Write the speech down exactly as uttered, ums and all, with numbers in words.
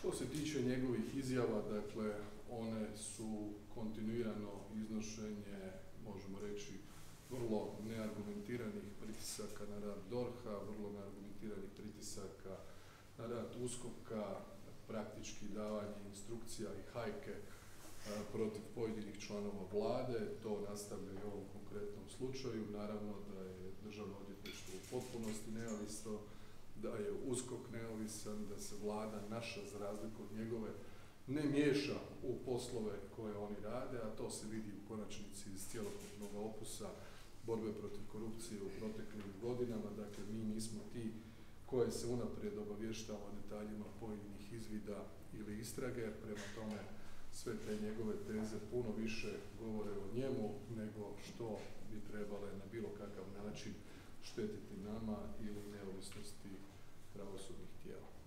Što se tiče njegovih izjava, dakle, one su kontinuirano iznošenje, možemo reći, vrlo neargumentiranih pritisaka na rad D O R H-a, vrlo neargumentiranih pritisaka na rad uskoka, praktički davanje instrukcija i hajke protiv pojedinih članova Vlade. To nastavlja i u ovom konkretnom slučaju. Naravno da je državno odvjetništvo u potpunosti neovisno, da je uskok neovisan, da se Vlada naša, za razliku od njegove, ne miješa u poslove koje oni rade, a to se vidi u konačnici iz cjelokupnog opusa borbe protiv korupcije u proteklim godinama. Dakle, mi nismo ti koje se unaprijed obavještava o detaljima pojedinih izvida ili istrage. Prema tome, sve te njegove teze puno više govore o njemu nego što bi trebale na bilo kakav način štetiti nama ili neovisnosti pravosudnih tijela.